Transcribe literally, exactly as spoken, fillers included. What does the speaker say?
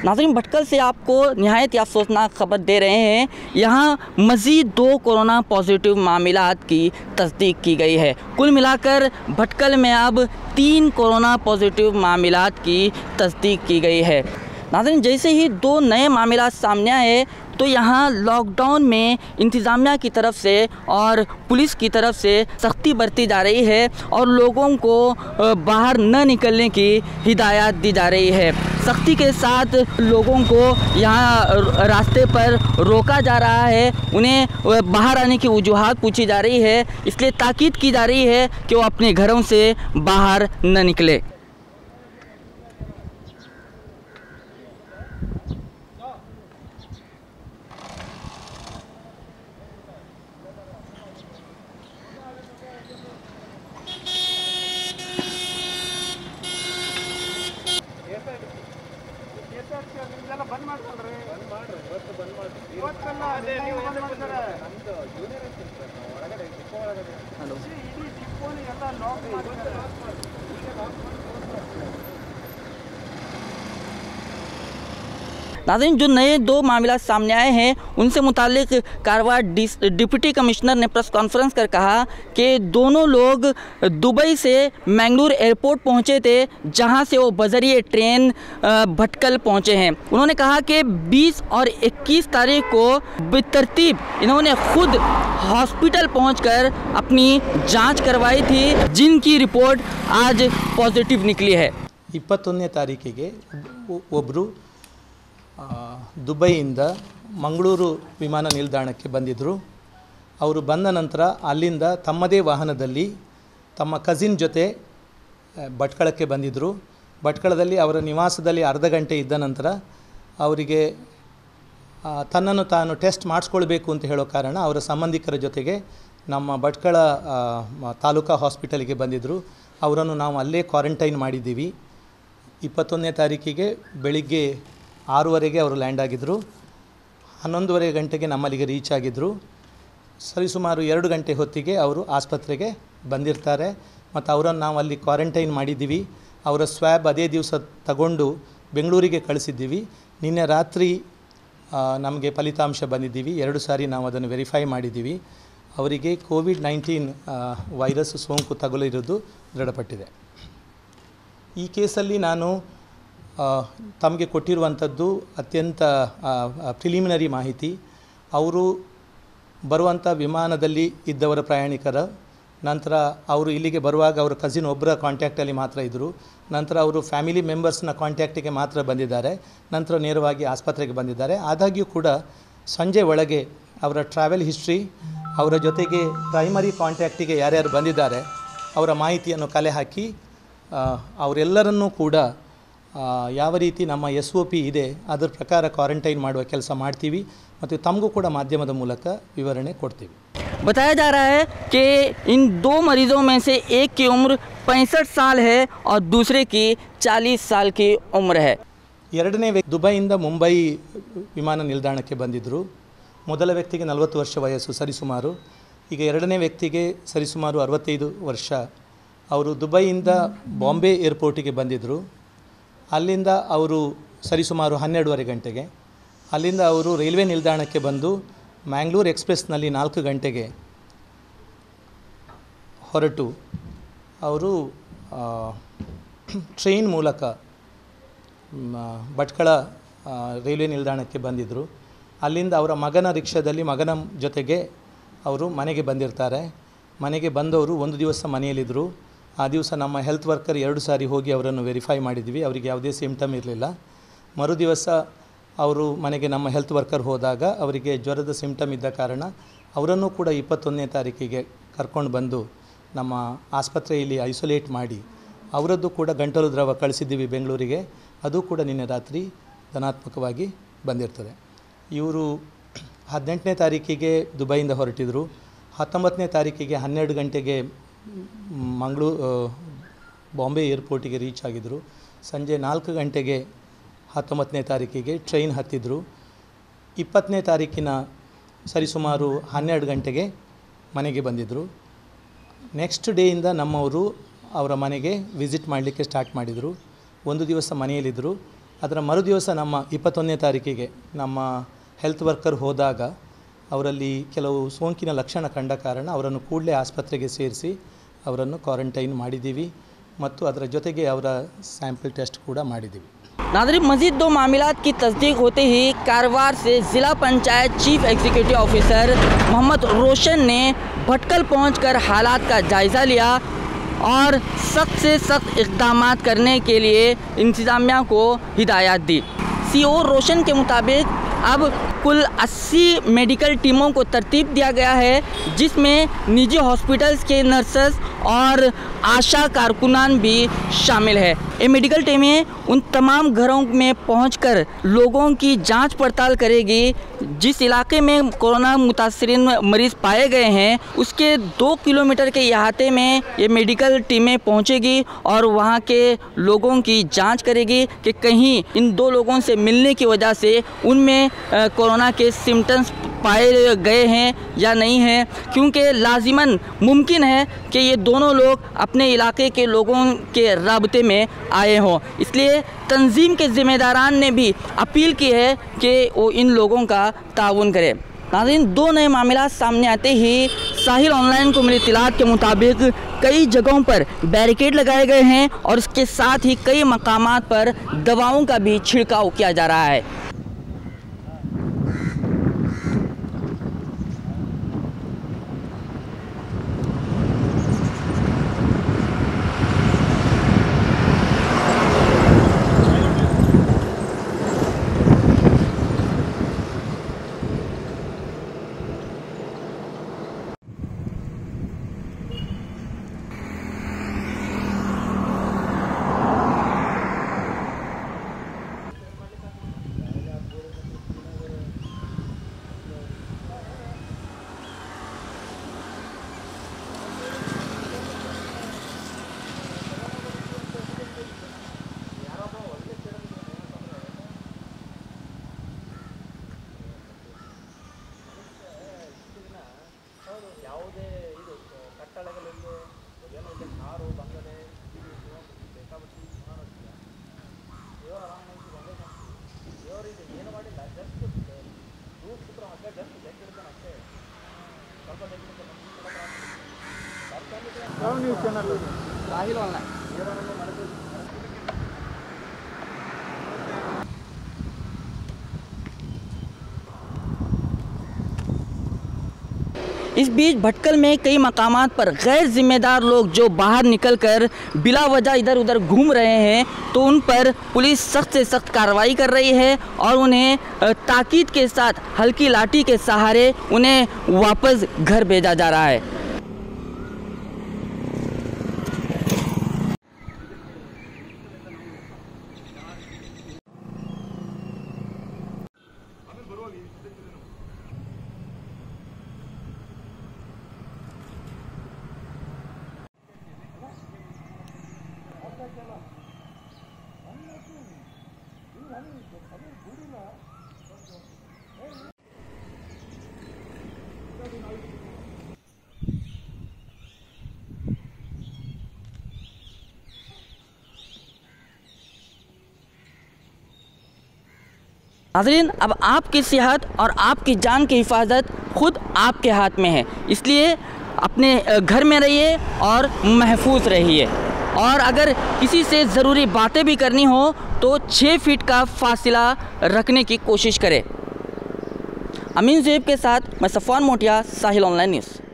नाज़रीन, भटकल से आपको निहायत ही अफसोसनाक खबर दे रहे हैं। यहाँ मज़ीद दो कोरोना पॉजिटिव मामलात की तस्दीक की गई है। कुल मिलाकर भटकल में अब तीन कोरोना पॉजिटिव मामलात की तस्दीक की गई है। नाज़रीन, जैसे ही दो नए मामलात सामने आए तो यहाँ लॉकडाउन में इंतज़ामिया की तरफ से और पुलिस की तरफ से सख्ती बरती जा रही है और लोगों को बाहर न निकलने की हिदायत दी जा रही है। सख्ती के साथ लोगों को यहाँ रास्ते पर रोका जा रहा है, उन्हें बाहर आने की वजूहात पूछी जा रही है, इसलिए ताकीद की जा रही है कि वो अपने घरों से बाहर न निकले। बंद ಮಾಡ್ತಾರೆ ಬಂದ್ ಮಾಡ್ರಿ ಇವತ್ತು ಬಂದ್ ಮಾಡ್ರಿ ಇವತ್ತಲ್ಲ ನೀವು ಬಂದ್ ಮಾಡ್ತಾರೆ ನಮ್ದು ಜೂನಿಯರ್ ಇನ್ಸ್ಪೆಕ್ಟರ್ ಒಳಗಡೆ ಡಿಪೋ ಒಳಗಡೆ ಹಲೋ ಇಡೀ ಡಿಪೋನ ಎಲ್ಲ ಲಾಕ್ ಮಾಡಿದ್ದಾರೆ ಲಾಕ್ ಮಾಡಿ नाज़रीन, जो नए दो मामला सामने आए हैं उनसे मुतालिक कारवार डिप्टी कमिश्नर ने प्रेस कॉन्फ्रेंस कर कहा कि दोनों लोग दुबई से मैंगलोर एयरपोर्ट पहुंचे थे, जहां से वो बजरिए ट्रेन भटकल पहुंचे हैं। उन्होंने कहा कि बीस और इक्कीस तारीख को बेतरतीब इन्होंने खुद हॉस्पिटल पहुंचकर अपनी जांच करवाई थी, जिनकी रिपोर्ट आज पॉजिटिव निकली है। ಇಪ್ಪತ್ತೊಂದನೇ ತಾರೀಕಿಗೆ ಒಬ್ಬರು ದುಬೈಯಿಂದ ಮಂಗಳೂರು ವಿಮಾನ ನಿಲ್ದಾಣಕ್ಕೆ ಬಂದಿದ್ದರು. ಅವರು ಬಂದ ನಂತರ ಅಲ್ಲಿಂದ ತಮ್ಮದೇ ವಾಹನದಲ್ಲಿ ತಮ್ಮ ಕಸಿನ್ ಜೊತೆ ಭಟ್ಕಳಕ್ಕೆ ಬಂದಿದ್ದರು. ಭಟ್ಕಳದಲ್ಲಿ ಅವರ ನಿವಾಸದಲ್ಲಿ ಅರ್ಧ ಗಂಟೆ ಇದ್ದ ನಂತರ ಅವರಿಗೆ ತನ್ನನ್ನು ತಾನು ಟೆಸ್ಟ್ ಮಾಡಿಸ್ಕೊಳ್ಬೇಕು ಅಂತ ಹೇಳೋ ಕಾರಣ ಅವರ ಸಂಬಂಧಿಕರ ಜೊತೆಗೆ ನಮ್ಮ ಭಟ್ಕಳ ತಾಲೂಕಾ ಹಾಸ್ಪಿಟಲಿಗೆ ಬಂದಿದ್ದರು. ಅವರನ್ನು ನಾವು ಅಲ್ಲೇ ಕ್ವಾರಂಟೈನ್ ಮಾಡಿದ್ದೀವಿ. ಇಪ್ಪತ್ತೊಂದನೇ ತಾರೀಕಿಗೆ ಬೆಳಿಗ್ಗೆ ಆರೂವರೆಗೆ ಅವರು ಲ್ಯಾಂಡ್ ಆಗಿದ್ದರು. ಹನ್ನೊಂದುವರೆ ಗಂಟೆಗೆ ನಮ್ಮಲ್ಲಿಗೆ ರೀಚ್ ಆಗಿದ್ದರು. ಸರಿಸುಮಾರು ಎರಡು ಗಂಟೆ ಹೊತ್ತಿಗೆ ಅವರು ಆಸ್ಪತ್ರೆಗೆ ಬಂದಿರ್ತಾರೆ ಮತ್ತು ಅವರನ್ನು ನಾವು ಅಲ್ಲಿ ಕ್ವಾರಂಟೈನ್ ಮಾಡಿದ್ದೀವಿ. ಅವರ ಸ್ವ್ಯಾಬ್ ಅದೇ ದಿವಸ ತಗೊಂಡು ಬೆಂಗಳೂರಿಗೆ ಕಳಿಸಿದ್ದೀವಿ. ನಿನ್ನೆ ರಾತ್ರಿ ನಮಗೆ ಫಲಿತಾಂಶ ಬಂದಿದ್ದೀವಿ. ಎರಡು ಸಾರಿ ನಾವು ಅದನ್ನು ವೆರಿಫೈ ಮಾಡಿದ್ದೀವಿ. ಅವರಿಗೆ ಕೋವಿಡ್ ನೈನ್ಟೀನ್ ವೈರಸ್ ಸೋಂಕು ತಗುಲಿರುವುದು ದೃಢಪಟ್ಟಿದೆ. ಈ ಕೇಸಲ್ಲಿ ನಾನು ತಮಗೆ ಕೊಟ್ಟಿರುವಂಥದ್ದು ಅತ್ಯಂತ ಪ್ರಿಲಿಮಿನರಿ ಮಾಹಿತಿ. ಅವರು ಬರುವಂಥ ವಿಮಾನದಲ್ಲಿ ಇದ್ದವರ ಪ್ರಯಾಣಿಕರ ನಂತರ ಅವರು ಇಲ್ಲಿಗೆ ಬರುವಾಗ ಅವರ ಕಸಿನ್ ಒಬ್ಬರ ಕಾಂಟ್ಯಾಕ್ಟಲ್ಲಿ ಮಾತ್ರ ಇದ್ದರು. ನಂತರ ಅವರು ಫ್ಯಾಮಿಲಿ ಮೆಂಬರ್ಸ್ನ ಕಾಂಟ್ಯಾಕ್ಟಿಗೆ ಮಾತ್ರ ಬಂದಿದ್ದಾರೆ. ನಂತರ ನೇರವಾಗಿ ಆಸ್ಪತ್ರೆಗೆ ಬಂದಿದ್ದಾರೆ. ಆದಾಗ್ಯೂ ಕೂಡ ಸಂಜೆ ಒಳಗೆ ಅವರ ಟ್ರಾವೆಲ್ ಹಿಸ್ಟ್ರಿ, ಅವರ ಜೊತೆಗೆ ಪ್ರೈಮರಿ ಕಾಂಟ್ಯಾಕ್ಟಿಗೆ ಯಾರ್ಯಾರು ಬಂದಿದ್ದಾರೆ ಅವರ ಮಾಹಿತಿಯನ್ನು ಕಲೆ ಹಾಕಿ ಅವರೆಲ್ಲರನ್ನೂ ಕೂಡ ಯಾವ ರೀತಿ ನಮ್ಮ ಎಸ್ ಒ ಪಿ ಇದೆ ಅದರ ಪ್ರಕಾರ ಕ್ವಾರಂಟೈನ್ ಮಾಡುವ ಕೆಲಸ ಮಾಡ್ತೀವಿ ಮತ್ತು ತಮಗೂ ಕೂಡ ಮಾಧ್ಯಮದ ಮೂಲಕ ವಿವರಣೆ ಕೊಡ್ತೀವಿ. बताया जा रहा है कि इन दो मरीज़ों में से एक की उम्र पैंसठ साल है और दूसरे की चालीस साल की उम्र है। ಎರಡನೇ ವ್ಯಕ್ತಿ ದುಬೈಯಿಂದ ಮುಂಬೈ ವಿಮಾನ ನಿಲ್ದಾಣಕ್ಕೆ ಬಂದಿದ್ದರು. ಮೊದಲ ವ್ಯಕ್ತಿಗೆ ನಲವತ್ತು ವರ್ಷ ವಯಸ್ಸು ಸರಿಸುಮಾರು. ಈಗ ಎರಡನೇ ವ್ಯಕ್ತಿಗೆ ಸರಿಸುಮಾರು ಅರವತ್ತೈದು ವರ್ಷ. ಅವರು ದುಬೈಯಿಂದ ಬಾಂಬೆ ಏರ್ಪೋರ್ಟಿಗೆ ಬಂದಿದ್ದರು. ಅಲ್ಲಿಂದ ಅವರು ಸರಿಸುಮಾರು ಹನ್ನೆರಡುವರೆ ಗಂಟೆಗೆ ಅಲ್ಲಿಂದ ಅವರು ರೈಲ್ವೆ ನಿಲ್ದಾಣಕ್ಕೆ ಬಂದು ಮ್ಯಾಂಗ್ಳೂರ್ ಎಕ್ಸ್ಪ್ರೆಸ್ನಲ್ಲಿ ನಾಲ್ಕು ಗಂಟೆಗೆ ಹೊರಟು ಅವರು ಟ್ರೈನ್ ಮೂಲಕ ಭಟ್ಕಳ ರೈಲ್ವೆ ನಿಲ್ದಾಣಕ್ಕೆ ಬಂದಿದ್ದರು. ಅಲ್ಲಿಂದ ಅವರ ಮಗನ ರಿಕ್ಷಾದಲ್ಲಿ ಮಗನ ಜೊತೆಗೆ ಅವರು ಮನೆಗೆ ಬಂದಿರ್ತಾರೆ. ಮನೆಗೆ ಬಂದವರು ಒಂದು ದಿವಸ ಮನೆಯಲ್ಲಿದ್ದರು. ಆ ದಿವಸ ನಮ್ಮ ಹೆಲ್ತ್ ವರ್ಕರ್ ಎರಡು ಸಾರಿ ಹೋಗಿ ಅವರನ್ನು ವೆರಿಫೈ ಮಾಡಿದ್ವಿ. ಅವರಿಗೆ ಯಾವುದೇ ಸಿಂಪ್ಟಮ್ ಇರಲಿಲ್ಲ. ಮರು ದಿವಸ ಅವರು ಮನೆಗೆ ನಮ್ಮ ಹೆಲ್ತ್ ವರ್ಕರ್ ಹೋದಾಗ ಅವರಿಗೆ ಜ್ವರದ ಸಿಂಪ್ಟಮ್ ಇದ್ದ ಕಾರಣ ಅವರನ್ನು ಕೂಡ ಇಪ್ಪತ್ತೊಂದನೇ ತಾರೀಕಿಗೆ ಕರ್ಕೊಂಡು ಬಂದು ನಮ್ಮ ಆಸ್ಪತ್ರೆಯಲ್ಲಿ ಐಸೋಲೇಟ್ ಮಾಡಿ ಅವರದ್ದು ಕೂಡ ಗಂಟಲು ದ್ರವ ಕಳಿಸಿದ್ದೀವಿ ಬೆಂಗಳೂರಿಗೆ. ಅದು ಕೂಡ ನಿನ್ನೆ ರಾತ್ರಿ ಧನಾತ್ಮಕವಾಗಿ ಬಂದಿರ್ತದೆ. ಇವರು ಹದಿನೆಂಟನೇ ತಾರೀಕಿಗೆ ದುಬೈಯಿಂದ ಹೊರಟಿದ್ರು. ಹತ್ತೊಂಬತ್ತನೇ ತಾರೀಕಿಗೆ ಹನ್ನೆರಡು ಗಂಟೆಗೆ ಮಂಗಳೂರು ಬಾಂಬೆ ಏರ್ಪೋರ್ಟಿಗೆ ರೀಚ್ ಆಗಿದ್ದರು. ಸಂಜೆ ನಾಲ್ಕು ಗಂಟೆಗೆ ಹತ್ತೊಂಬತ್ತನೇ ತಾರೀಕಿಗೆ ಟ್ರೈನ್ ಹತ್ತಿದ್ರು. ಇಪ್ಪತ್ತನೇ ತಾರೀಕಿನ ಸರಿಸುಮಾರು ಹನ್ನೆರಡು ಗಂಟೆಗೆ ಮನೆಗೆ ಬಂದಿದ್ದರು. ನೆಕ್ಸ್ಟ್ ಡೇಯಿಂದ ನಮ್ಮವರು ಅವರ ಮನೆಗೆ ವಿಸಿಟ್ ಮಾಡಲಿಕ್ಕೆ ಸ್ಟಾರ್ಟ್ ಮಾಡಿದರು. ಒಂದು ದಿವಸ ಮನೆಯಲ್ಲಿದ್ದರು. ಅದರ ಮರುದಿವಸ ನಮ್ಮ ಇಪ್ಪತ್ತೊಂದನೇ ತಾರೀಕಿಗೆ ನಮ್ಮ ಹೆಲ್ತ್ ವರ್ಕರ್ ಹೋದಾಗ ಅವರಲ್ಲಿ ಕೆಲವು ಸೋಂಕಿನ ಲಕ್ಷಣ ಕಂಡ ಕಾರಣ ಅವರನ್ನು ಕೂಡಲೇ ಆಸ್ಪತ್ರೆಗೆ ಸೇರಿಸಿ ಅವರನ್ನು ಕ್ವಾರಂಟೈನ್ ಮಾಡಿದ್ದೀವಿ ಮತ್ತು ಅದರ ಜೊತೆಗೆ ಅವರ ಸ್ಯಾಂಪಲ್ ಟೆಸ್ಟ್ ಕೂಡ ಮಾಡಿದ್ದೀವಿ। नाज़रीन, मज़ीद दो मामलात की तस्दीक होते ही कारवार से ज़िला panchayat chief executive officer Mohammed Roshan ने भटकल पहुंचकर हालात का जायज़ा लिया और सख्त से सख्त इक़दाम करने के लिए इंतज़ामिया को हिदायत दी। सीओ रोशन के मुताबिक अब कुल अस्सी मेडिकल टीमों को तरतीब दिया गया है, जिसमें निजी हॉस्पिटल्स के नर्सेस और आशा कारकुनान भी शामिल है। ये मेडिकल टीमें उन तमाम घरों में पहुंचकर लोगों की जांच पड़ताल करेगी। जिस इलाके में कोरोना मुतासरीन मरीज़ पाए गए हैं उसके दो किलोमीटर के इहाते में ये मेडिकल टीमें पहुंचेगी और वहां के लोगों की जांच करेगी कि कहीं इन दो लोगों से मिलने की वजह से उनमें कोरोना के सिम्टम्स पाए गए हैं या नहीं हैं, क्योंकि लाजिमन मुमकिन है कि ये दोनों लोग अपने इलाके के लोगों के राबते में आए हों। इसलिए तंजीम के ज़िम्मेदारान ने भी अपील की है कि वो इन लोगों का ताउन करें। नाज़रीन, दो नए मामला सामने आते ही साहिल ऑनलाइन को मिली इत्तलात के मुताबिक कई जगहों पर बैरिकेड लगाए गए हैं और इसके साथ ही कई मकामात पर दवाओं का भी छिड़काव किया जा रहा है। ಯಾವ ನ್ಯೂಸ್ ಚಾನಲ್ साहिल ऑनलाइन। इस बीच भटकल में कई मकामात पर गैर जिम्मेदार लोग जो बाहर निकलकर बिला वजह इधर उधर घूम रहे हैं, तो उन पर पुलिस सख्त से सख्त कार्रवाई कर रही है और उन्हें ताकीद के साथ हल्की लाठी के सहारे उन्हें वापस घर भेजा जा रहा है। नाज़रीन, अब आपकी सेहत और आपकी जान की हिफाजत खुद आपके हाथ में है, इसलिए अपने घर में रहिए और महफूज रहिए। और अगर किसी से ज़रूरी बातें भी करनी हो तो छः फीट का फासला रखने की कोशिश करें। अमीन ज़ेब के साथ मैं सफ़वान मोटिया, साहिल ऑनलाइन न्यूज़।